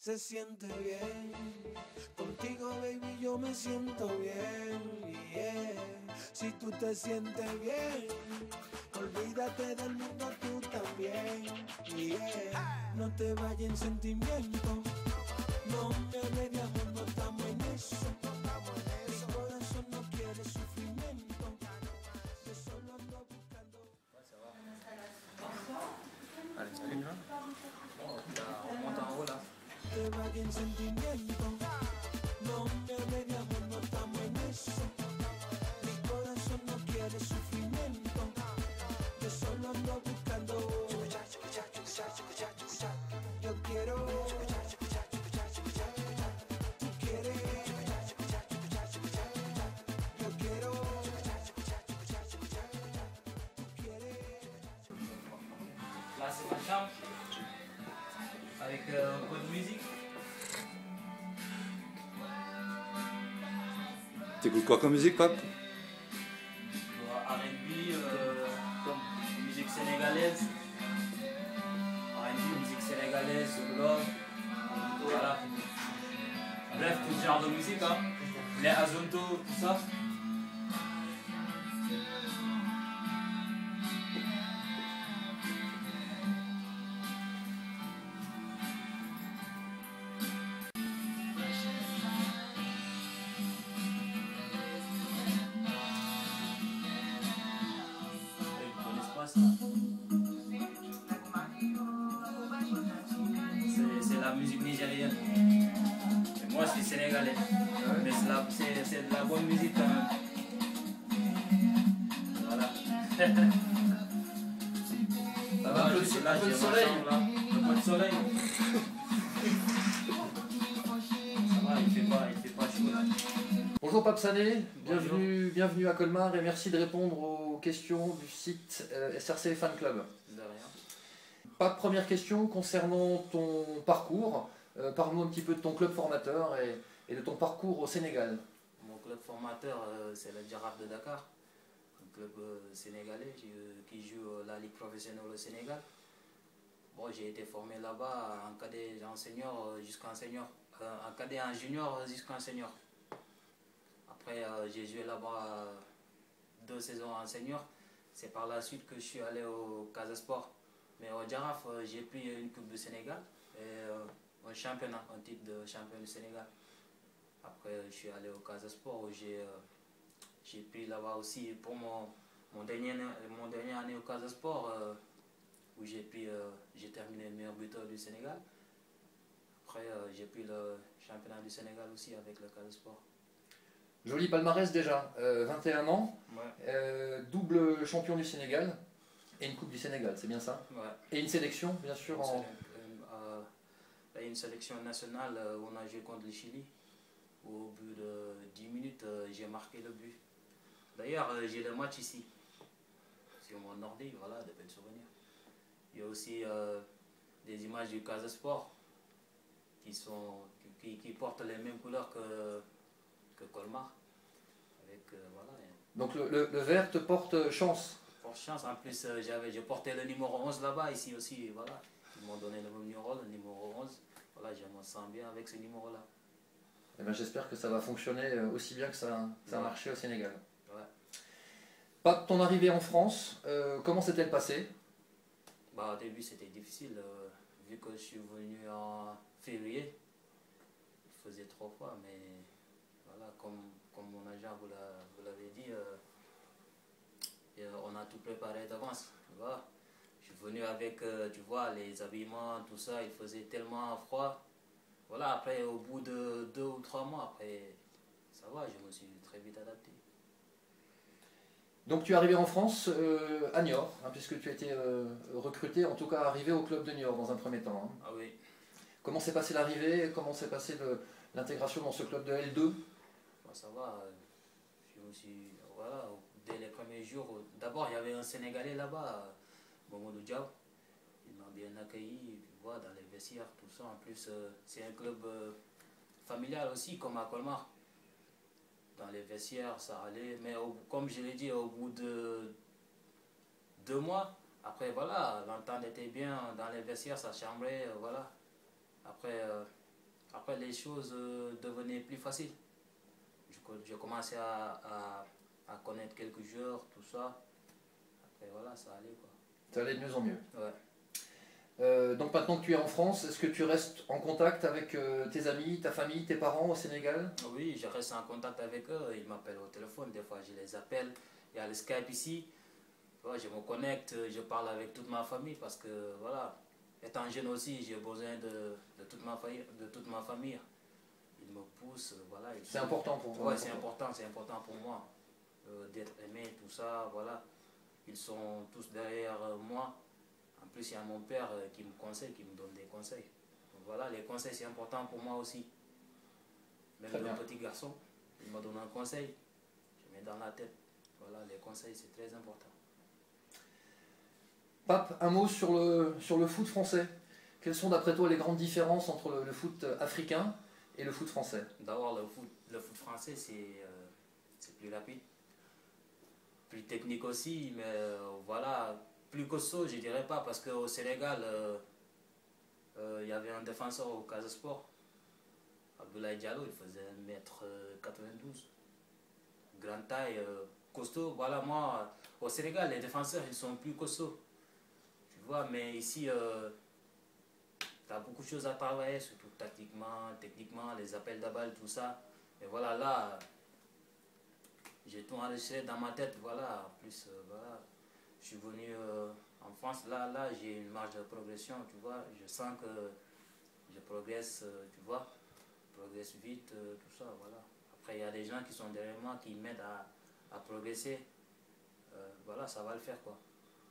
Se siente bien, contigo baby yo me siento bien, yeah. Si tú te sientes bien, olvídate del mundo tú también, yeah. No te vayas en sentimiento, no me hables de amor, no estamos en eso. Mi corazón no quiere sufrimiento, yo solo ando buscando. Allez, salut, là. On monte en haut là. Te vayas en sentimiento, no me hables de amor, no estamos en eso. Mi corazón no quiere sufrimiento, yo solo ando buscando. Yo quiero. Tú quieres. Yo quiero. Tú quieres. Là, c'est ma chambre. Avec un peu de musique. T'écoutes quoi comme musique, Pape? R&B, musique sénégalaise. R&B, musique sénégalaise, love. Voilà. Bref, tout genre de musique, hein. Les Azonto, tout ça. C'est la musique nigérienne. Et moi je suis sénégalais. Mais c'est de la bonne musique quand même. Voilà. Ça va, je suis là, j'ai ma chambre là. Un peu de soleil. Ça va, il fait pas chaud là. Bonjour Pape Sané, bienvenue à Colmar et merci de répondre aux questions du site SRC Fan Club. De rien. Pape, première question concernant ton parcours. Parle-nous un petit peu de ton club formateur et de ton parcours au Sénégal. Mon club formateur, c'est le Giraffe de Dakar, un club sénégalais qui joue la Ligue professionnelle au Sénégal. Bon, j'ai été formé là-bas en cadet, en senior jusqu'en senior, en cadet, en junior jusqu'en senior. Après, j'ai joué là-bas 2 saisons en senior. C'est par la suite que je suis allé au Casa Sport. Mais au Giraffe, j'ai pris une Coupe du Sénégal et un championnat, un titre de champion du Sénégal. Après, je suis allé au Casa Sport où j'ai pris là-bas aussi pour mon dernier année au Casa Sport où j'ai terminé le meilleur buteur du Sénégal. Après, j'ai pris le championnat du Sénégal aussi avec le Casa Sport. Joli palmarès déjà, 21 ans, Ouais. double champion du Sénégal et une Coupe du Sénégal, c'est bien ça? Ouais. Et une sélection, bien sûr. Une sélection nationale où on a joué contre le Chili. Au bout de 10 minutes, j'ai marqué le but. D'ailleurs, j'ai le match ici, sur mon ordi, voilà, de belles souvenirs. Il y a aussi des images du Casa Sport qui portent les mêmes couleurs que Colmar. Avec, voilà. Donc le vert te porte chance. Pour chance, en plus, je portais le numéro 11 là-bas, ici aussi, voilà. Ils m'ont donné le numéro 11. Voilà, je me sens bien avec ce numéro-là. Eh ben, j'espère que ça va fonctionner aussi bien que ça a marché au Sénégal. Ouais. Pape, ton arrivée en France, comment s'est-elle passée? Bah, au début, c'était difficile, vu que je suis venu en février. Il faisait 3 fois, mais voilà, comme mon agent vous l'avez dit, on a tout préparé d'avance. Voilà. Je suis venu avec, tu vois, les habillements, tout ça, il faisait tellement froid. Voilà, après, au bout de 2 ou 3 mois, après, ça va, je me suis très vite adapté. Donc tu es arrivé en France à Niort, hein, puisque tu as été recruté, en tout cas arrivé au club de Niort dans un premier temps. Hein. Ah oui. Comment s'est passée l'arrivée? Comment s'est passée l'intégration dans ce club de L2? Bon, ça va, je me suis, voilà, dès les premiers jours, d'abord il y avait un Sénégalais là-bas, Mamadou Diaw. Il m'a bien accueilli, tu vois, dans les vestiaires, tout ça. En plus, c'est un club familial aussi, comme à Colmar. Dans les vestiaires, ça allait. Mais comme je l'ai dit, au bout de 2 mois, après, voilà, l'entente était bien. Dans les vestiaires, ça chambrait, voilà. Après, après les choses devenaient plus faciles. Je commençais à connaître quelques joueurs, tout ça. Après voilà, ça allait quoi. Ça allait de mieux en mieux. Ouais. Donc maintenant que tu es en France, est-ce que tu restes en contact avec tes amis, ta famille, tes parents au Sénégal? Oui, je reste en contact avec eux. Ils m'appellent au téléphone, des fois je les appelle. Il y a le Skype ici. Ouais, je me connecte, je parle avec toute ma famille parce que voilà, étant jeune aussi, j'ai besoin de toute ma famille. Ils me poussent, voilà. C'est important pour moi. Ouais, c'est important pour moi d'être aimé, tout ça, voilà. Ils sont tous derrière moi. En plus, il y a mon père qui me conseille, qui me donne des conseils. Donc, voilà, les conseils, c'est important pour moi aussi. Même Très le bien. petit garçon, il me donne un conseil, je mets dans la tête. Voilà, les conseils, c'est très important. Pape, un mot sur le foot français. Quelles sont d'après toi les grandes différences entre le foot africain et le foot français? D'abord, le foot français, c'est plus rapide, plus technique aussi, mais voilà, plus costaud, je dirais pas, parce qu'au Sénégal, il y avait un défenseur au Casa Sport, Abdoulaye Diallo, il faisait 1m92, grande taille, costaud. Voilà, moi, au Sénégal, les défenseurs, ils sont plus costauds, tu vois, mais ici, tu as beaucoup de choses à travailler, surtout tactiquement, techniquement, les appels de balle, tout ça. Et voilà, là, j'ai tout enregistré dans ma tête, voilà. En plus, voilà, je suis venu en France, là j'ai une marge de progression, tu vois. Je sens que je progresse, tu vois, je progresse vite, tout ça, voilà. Après, il y a des gens qui sont derrière moi, qui m'aident à progresser. Voilà, ça va le faire, quoi.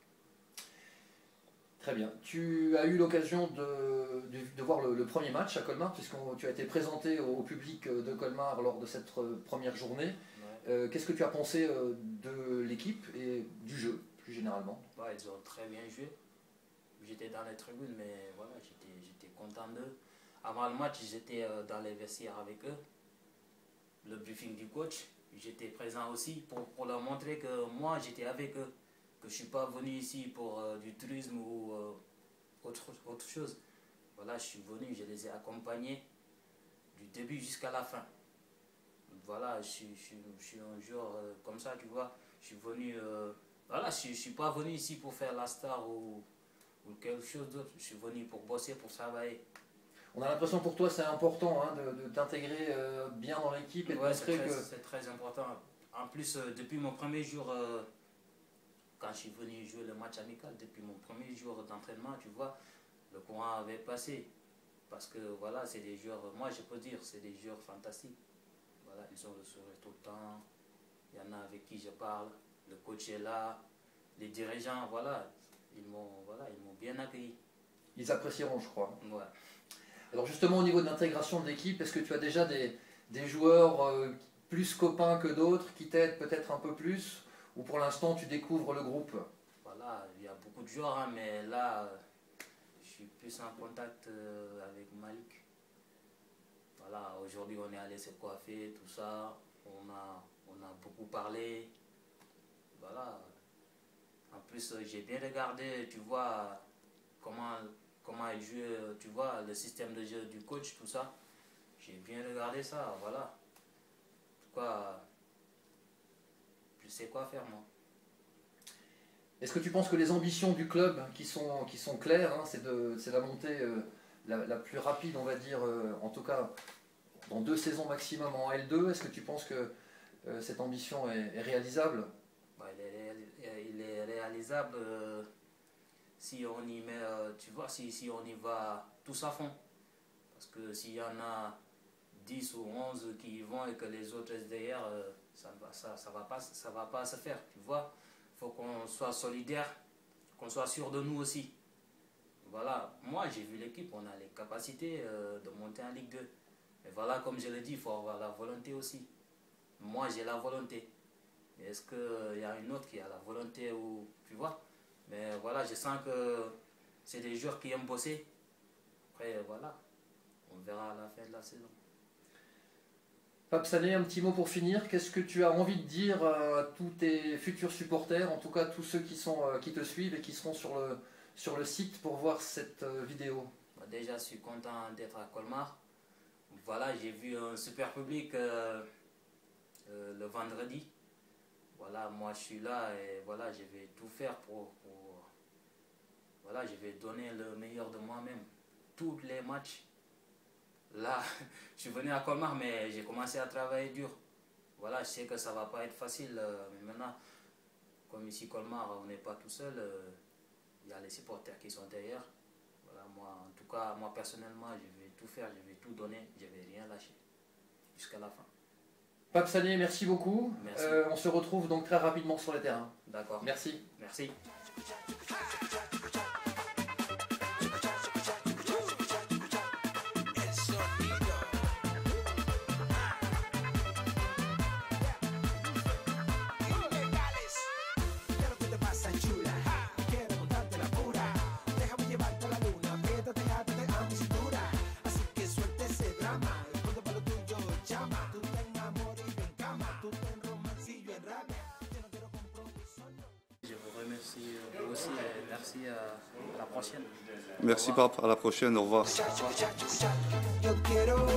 Très bien. Tu as eu l'occasion de voir le premier match à Colmar, puisque tu as été présenté au public de Colmar lors de cette première journée. Ouais. Qu'est-ce que tu as pensé de l'équipe et du jeu, plus généralement? Ouais, ils ont très bien joué. J'étais dans les tribunes, mais voilà, j'étais content d'eux. Avant le match, j'étais dans les vestiaires avec eux. Le briefing du coach, j'étais présent aussi pour leur montrer que moi, j'étais avec eux. Que je ne suis pas venu ici pour du tourisme ou autre chose. Voilà, je suis venu, je les ai accompagnés du début jusqu'à la fin. Voilà, je suis un joueur comme ça, tu vois. Je suis venu, voilà, je ne suis pas venu ici pour faire la star ou quelque chose d'autre. Je suis venu pour bosser, pour travailler. On a l'impression pour toi c'est important hein, de t'intégrer bien dans l'équipe et de Ouais, montrer que... c'est très important. En plus, depuis mon premier jour... quand je suis venu jouer le match amical, depuis mon premier jour d'entraînement, tu vois, le courant avait passé. Parce que voilà, c'est des joueurs, moi je peux dire, c'est des joueurs fantastiques. Voilà, ils ont le sourire tout le temps. Il y en a avec qui je parle. Le coach est là. Les dirigeants, voilà, ils m'ont bien accueilli. Ils apprécieront, je crois. Ouais. Alors justement, au niveau de l'intégration de l'équipe, est-ce que tu as déjà des joueurs plus copains que d'autres qui t'aident peut-être un peu plus? Ou pour l'instant tu découvres le groupe? Voilà, il y a beaucoup de joueurs, hein, mais là, je suis plus en contact avec Malik. Voilà, aujourd'hui on est allé se coiffer, tout ça. On a beaucoup parlé. Voilà. En plus, j'ai bien regardé, tu vois, comment il joue, tu vois, le système de jeu du coach, tout ça. J'ai bien regardé ça, voilà. En tout cas, je sais quoi faire, moi. Est-ce que tu penses que les ambitions du club qui sont claires, hein, c'est la montée la plus rapide, on va dire, en tout cas dans 2 saisons maximum en L2, est-ce que tu penses que cette ambition est réalisable? Bah, il est réalisable si on y met, tu vois, si on y va tous à fond. Parce que s'il y en a 10 ou 11 qui y vont et que les autres restent derrière, ça va pas se faire, tu vois. Il faut qu'on soit solidaire, qu'on soit sûr de nous aussi. Voilà, moi j'ai vu l'équipe, on a les capacités de monter en Ligue 2. Mais voilà, comme je l'ai dit, il faut avoir la volonté aussi. Moi j'ai la volonté. Mais est-ce qu'il y a une autre qui a la volonté ou tu vois? Mais voilà, je sens que c'est des joueurs qui aiment bosser. Après voilà, on verra à la fin de la saison. Pape Sané, un petit mot pour finir. Qu'est-ce que tu as envie de dire à tous tes futurs supporters, en tout cas tous ceux qui te suivent et qui seront sur le site pour voir cette vidéo? Déjà, je suis content d'être à Colmar. Voilà, j'ai vu un super public le vendredi. Voilà, moi je suis là et voilà, je vais tout faire voilà, je vais donner le meilleur de moi-même. Tous les matchs. Là, je suis venu à Colmar, mais j'ai commencé à travailler dur. Voilà, je sais que ça va pas être facile, mais maintenant, comme ici Colmar, on n'est pas tout seul. Il y a les supporters qui sont derrière. Voilà, moi, en tout cas, moi personnellement, je vais tout faire, je vais tout donner, je vais rien lâcher jusqu'à la fin. Pape Sagné, merci beaucoup. Merci. On se retrouve donc très rapidement sur le terrain. D'accord. Merci. Merci. Je vous remercie vous aussi et merci à la prochaine. Merci, Pape. À la prochaine. Au revoir. Yo quiero